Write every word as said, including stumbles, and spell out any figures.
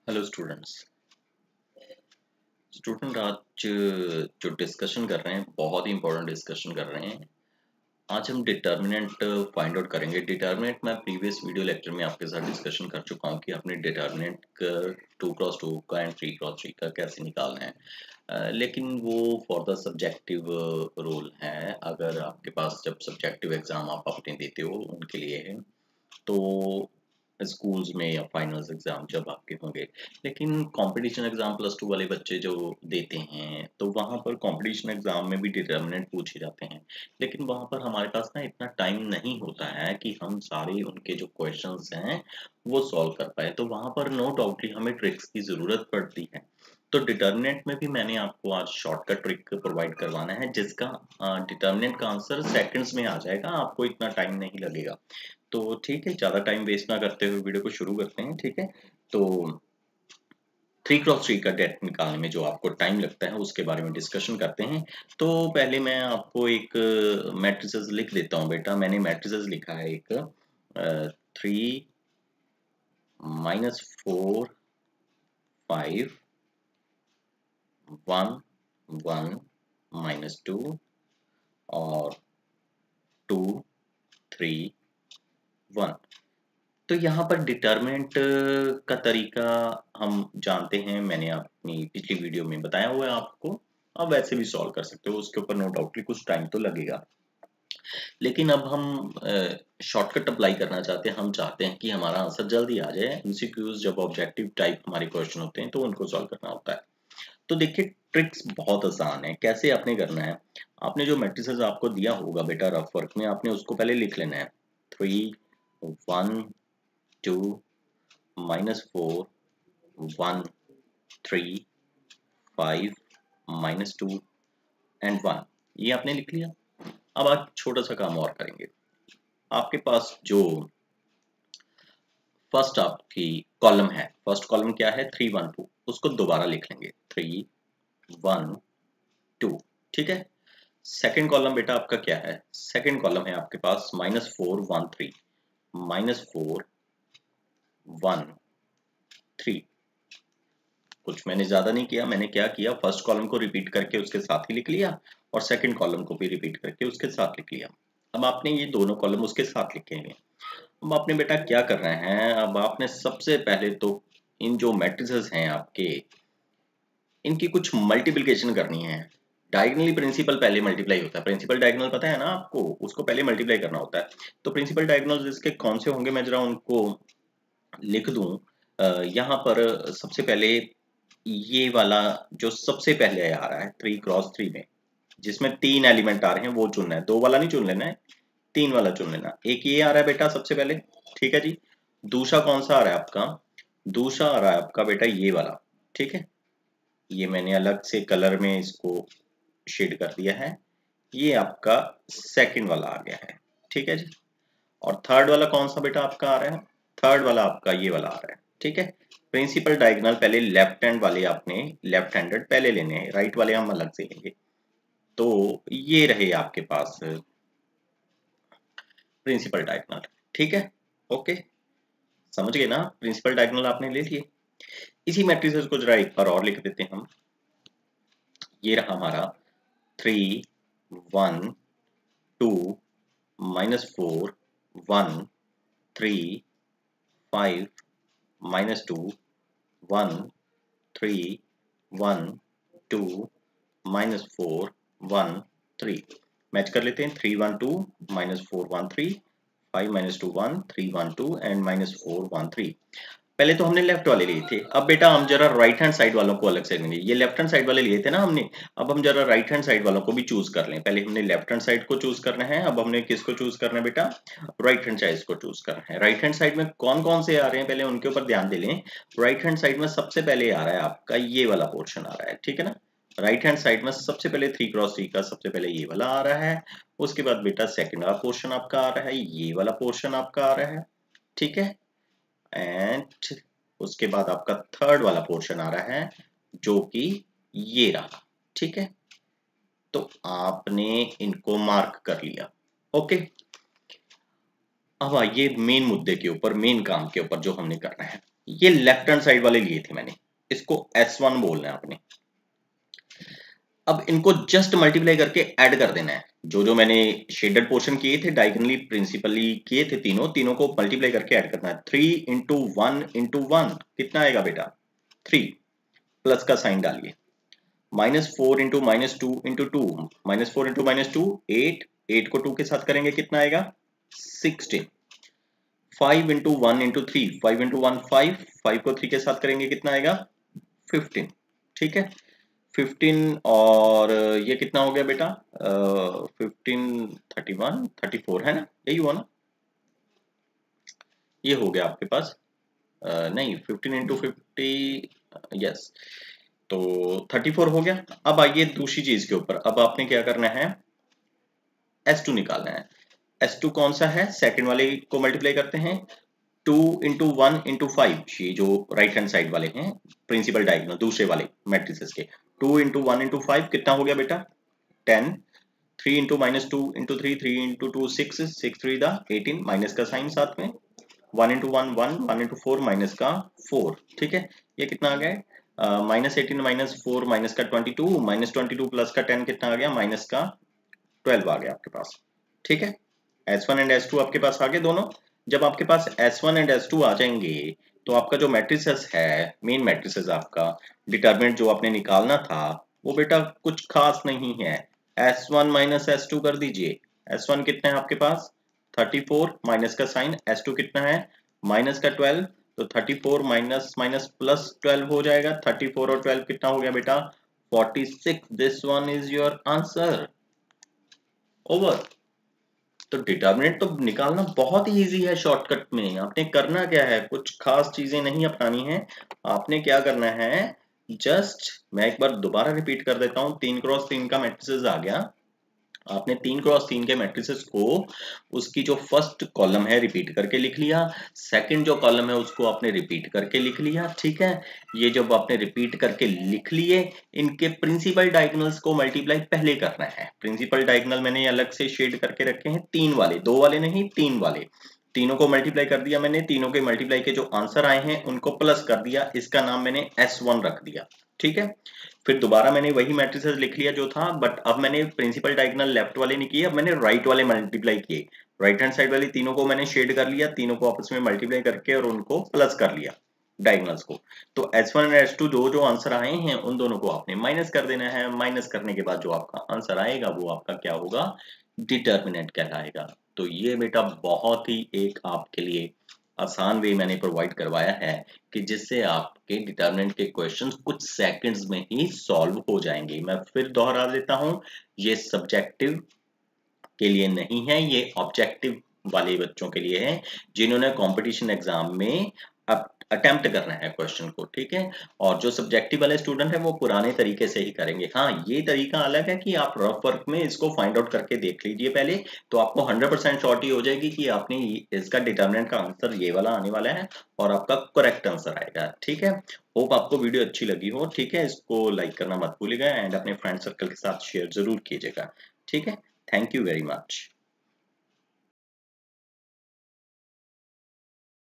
Hello students student आज जो discussion कर रहे हैं बहुत ही इंपॉर्टेंट डिस्कशन कर रहे हैं। आज हम डिटर्मिनेंट फाइंड आउट करेंगे। डिटर्मिनेंट मैं प्रीवियस वीडियो लेक्चर में आपके साथ डिस्कशन कर चुका हूँ कि आपने डिटर्मिनेंट टू क्रॉस टू का एंड थ्री क्रॉस थ्री का कैसे निकालना है। अ, लेकिन वो फॉर द सब्जेक्टिव रोल है। अगर आपके पास जब सब्जेक्टिव एग्जाम आप अपने देते हो उनके लिए है, तो स्कूल्स में या फाइनल्स एग्जाम जब आपके होंगे। लेकिन कंपटीशन एग्जाम प्लस टू वाले बच्चे जो देते हैं तो वहाँ पर कंपटीशन एग्जाम में भी डिटर्मिनेंट पूछे जाते हैं। लेकिन वहाँ पर हमारे पास ना इतना टाइम नहीं होता है कि हम सारे उनके जो क्वेश्चंस हैं वो सॉल्व कर पाए। तो वहाँ पर नो डाउटली हमें ट्रिक्स की ज़रूरत पड़ती है। तो डिटर्मिनेंट में भी मैंने आपको आज शॉर्टकट ट्रिक प्रोवाइड करवाना है जिसका डिटर्मिनेंट का आंसर सेकंड्स में आ जाएगा, आपको इतना टाइम नहीं लगेगा। तो ठीक है, ज़्यादा टाइम वेस्ट ना करते हुए वीडियो को शुरू करते हैं। ठीक है, तो थ्री क्रॉस थ्री का डेट निकालने में जो आपको टाइम लगता है उसके बारे में डिस्कशन करते हैं। तो पहले मैं आपको एक मैट्रिसेस लिख देता हूँ बेटा। मैंने मैट्रिसेस लिखा है एक three minus four five one one minus two और टू थ्री वन। तो यहाँ पर डिटर्मिनेंट का तरीका हम जानते हैं, मैंने अपनी पिछली वीडियो में बताया हुआ है आपको। आप वैसे भी सॉल्व कर सकते हो, उसके ऊपर नो डाउटली कुछ टाइम तो लगेगा। लेकिन अब हम शॉर्टकट अप्लाई करना चाहते हैं। हम चाहते हैं कि हमारा आंसर जल्दी आ जाए। एमसीक्यूज जब ऑब्जेक्टिव टाइप हमारे क्वेश्चन होते हैं तो उनको सॉल्व करना होता है। तो देखिए, ट्रिक्स बहुत आसान है। कैसे आपने करना है, आपने जो मैट्रिसेस आपको दिया होगा बेटा रफ वर्क में, आपने उसको पहले लिख लेना है। Three one two minus four one three five minus two and one, ये आपने लिख लिया। अब आप छोटा सा काम और करेंगे। आपके पास जो फर्स्ट आपकी कॉलम है, फर्स्ट कॉलम क्या है, थ्री वन टू, उसको दोबारा लिख लेंगे, थ्री वन टू। ठीक है। सेकेंड कॉलम बेटा आपका क्या है, सेकेंड कॉलम है आपके पास minus four one three, minus four one three. कुछ मैंने ज्यादा नहीं किया, मैंने क्या किया, फर्स्ट कॉलम को रिपीट करके उसके साथ ही लिख लिया और सेकंड कॉलम को भी रिपीट करके उसके साथ लिख लिया। अब आपने ये दोनों कॉलम उसके साथ लिखे हैं। अब आपने बेटा क्या कर रहे हैं, अब आपने सबसे पहले तो इन जो मैट्रिसेस हैं आपके, इनकी कुछ मल्टीप्लिकेशन करनी है। डायगोनली प्रिंसिपल पहले मल्टीप्लाई होता है। प्रिंसिपल डायगोनल पता है ना आपको, उसको पहले मल्टीप्लाई करना होता है। तो प्रिंसिपल डायगोनल इसके कौन से होंगे, मैं जरा उनको लिख दूं। यहाँ पर सबसे पहले ये वाला जो सबसे पहले आ रहा है थ्री क्रॉस थ्री में, जिसमें तीन एलिमेंट आ रहे हैं, वो चुनना है। दो वाला नहीं चुन लेना है, तीन वाला चुन लेना। एक ये आ रहा है बेटा सबसे पहले, ठीक है जी। दूसरा कौन सा आ रहा है आपका, दूसरा आ रहा है आपका बेटा ये वाला। ठीक है, ये मैंने अलग से कलर में इसको शेड कर दिया है। ये आपका सेकंड वाला आ गया है। ठीक है जी। और थर्ड वाला कौन सा बेटा आपका आ रहा है, थर्ड वाला आपका ये वाला आ रहा है। ठीक है। प्रिंसिपल डायगोनल पहले लेफ्ट हैंड वाले आपने लेफ्ट हैंडेड पहले लेने हैं, राइट वाले हम अलग से लेंगे। तो ये रहे आपके पास प्रिंसिपल डायगोनल। ठीक है, ओके, समझ गए ना। प्रिंसिपल डायगोनल आपने ले लिए। इसी मैट्रिसेस को जरा एक बार और लिख देते हैं हम। ये रहा हमारा three one two minus four one three five minus two one three one two minus four one three. Match कर लेते हैं, three one two minus four one three, five minus two one, three one two and minus four one three. पहले तो हमने left वाले लिए थे, अब बेटा हम जरा राइट हैंड साइड वालों को अलग से लेंगे। ये लेफ्ट हैंड साइड वाले लिए थे ना हमने, अब हम जरा राइट हैंड साइड वालों को भी चूज कर लें। पहले हमने लेफ्ट हैंड साइड को चूज करना है, अब हमने किसको चूज करना है बेटा, राइट हैंड साइड को चूज करना है। राइट हैंड साइड में कौन कौन से आ रहे हैं पहले उनके ऊपर ध्यान दे लें। राइट हैंड साइड में सबसे पहले आ रहा है आपका ये वाला पोर्शन आ रहा है, ठीक है ना। राइट हैंड साइड में सबसे पहले थ्री क्रॉस थ्री का सबसे पहले ये वाला आ रहा है। उसके बाद बेटा सेकंड वाला पोर्शन आपका आ रहा है, ये वाला पोर्शन आपका आ रहा है, ठीक है। एंड उसके बाद आपका थर्ड वाला पोर्शन आ रहा है जो कि ये रहा, ठीक है। तो आपने इनको मार्क कर लिया, ओके। अब आइए मेन मुद्दे के ऊपर, मेन काम के ऊपर जो हमने करना है। ये लेफ्ट हैंड साइड वाले लिए थे मैंने, इसको एस वन बोलना है आपने। अब इनको जस्ट मल्टीप्लाई करके ऐड कर देना है। जो जो मैंने शेडेड पोर्शन किए थे डायगोनली प्रिंसिपली किए थे तीनों तीनों को मल्टीप्लाई करके ऐड करना है। Three into one into one कितना आएगा बेटा? थ्री। प्लस का साइन डालिए। Minus four into minus two into two, minus four into minus two eight, eight को टू के साथ करेंगे कितना आएगा? Sixteen. Five into one into three, five into one five, five को थ्री के साथ करेंगे कितना आएगा? फिफ्टीन। ठीक है, फिफ्टीन और ये कितना हो गया बेटा? Fifteen, thirty one, thirty four है ना, यही हुआ ना? ये हो गया आपके पास uh, नहीं, फिफ्टीन इंटू फिफ्टी, यस, तो थर्टी फोर हो गया। अब आइए दूसरी चीज के ऊपर, अब आपने क्या करना है? एस टू निकालना है। एस टू कौन सा है? सेकंड वाले को मल्टीप्लाई करते हैं। Two into one into five, ये जो राइट हैंड साइड वाले हैं प्रिंसिपल डायगोनल दूसरे वाले मैट्रिसेस के, two into one into five कितना हो गया बेटा? Ten. Three into minus two into three, three into two six, six three दा एटीन, माइनस का साइन साथ में। One into one one, one into four minus का फोर। ठीक है, ये कितना आ गया? Minus eighteen minus four minus का twenty two, minus twenty two plus का टेन कितना आ गया? माइनस का ट्वेल्व आ गया आपके पास। ठीक है, S one and S two आपके पास आ गए दोनों। जब आपके पास S one and S two आ जाएंगे तो आपका जो मैट्रिसेस है, मेन मैट्रिसेस आपका डिटरमिनेंट जो आपने निकालना था वो बेटा कुछ खास नहीं है। S one minus S two कर दीजिए। एस वन कितना है आपके पास? थर्टी फोर, माइनस का साइन। एस टू कितना है? माइनस का ट्वेल्व, तो thirty four minus minus plus twelve हो जाएगा। थर्टी फोर और ट्वेल्व कितना हो गया बेटा? Forty six. This one is your answer. Over. तो डिटर्मिनेंट तो निकालना बहुत ही इजी है शॉर्टकट में। आपने करना क्या है? कुछ खास चीजें नहीं अपनानी है। आपने क्या करना है? जस्ट मैं एक बार दोबारा रिपीट कर देता हूं। तीन क्रॉस तीन का मैट्रिसेस आ गया। आपने तीन क्रॉस तीन के मैट्रिसेस को उसकी जो फर्स्ट कॉलम है रिपीट करके लिख लिया, सेकंड जो कॉलम है उसको आपने रिपीट करके लिख लिया। ठीक है, ये जब आपने रिपीट करके लिख लिए, इनके प्रिंसिपल डायगोनल्स को मल्टीप्लाई पहले करना है। प्रिंसिपल डायगोनल मैंने अलग से शेड करके रखे हैं, तीन वाले, दो वाले नहीं, तीन वाले। तीनों को मल्टीप्लाई कर दिया मैंने, तीनों के मल्टीप्लाई के जो आंसर आए हैं उनको प्लस कर दिया, इसका नाम मैंने एस वन रख दिया। ठीक है, फिर दोबारा मैंने वही मैट्रिसेस लिख लिया जो था, बट अब मैंने प्रिंसिपल डायगोनल लेफ्ट वाले नहीं किए, अब मैंने राइट वाले मल्टीप्लाई किए। राइट हैंड साइड वाली तीनों को मैंने शेड कर लिया, तीनों को आपस में मल्टीप्लाई करके और उनको प्लस कर लिया डायगोनल्स को। तो एस वन और एस टू दो जो आंसर आए हैं उन दोनों को आपने माइनस कर देना है। माइनस करने के बाद जो आपका आंसर आएगा वो आपका क्या होगा? डिटर्मिनेंट कहलाएगा। तो ये बेटा बहुत ही एक आपके लिए आसान वे मैंने प्रोवाइड करवाया है कि जिससे आपके डिटर्मिनेंट के क्वेश्चंस कुछ सेकंड्स में ही सॉल्व हो जाएंगे। मैं फिर दोहरा देता हूं, ये सब्जेक्टिव के लिए नहीं है, ये ऑब्जेक्टिव वाले बच्चों के लिए है जिन्होंने कंपटीशन एग्जाम में अटेम्प्ट करना है क्वेश्चन को। ठीक है, और जो सब्जेक्टिव वाले स्टूडेंट है वो पुराने तरीके से ही करेंगे। हाँ, ये तरीका अलग है कि आप रफ वर्क में इसको फाइंड आउट करके देख लीजिए पहले, तो आपको हंड्रेड परसेंट श्योरिटी हो जाएगी कि आपने इसका डिटर्मिनेंट का आंसर ये वाला आने वाला है और आपका करेक्ट आंसर आएगा। ठीक है, होप आपको वीडियो अच्छी लगी हो। ठीक है, इसको लाइक करना मत भूलिएगा एंड अपने फ्रेंड सर्कल के साथ शेयर जरूर कीजिएगा। ठीक है, थैंक यू वेरी मच।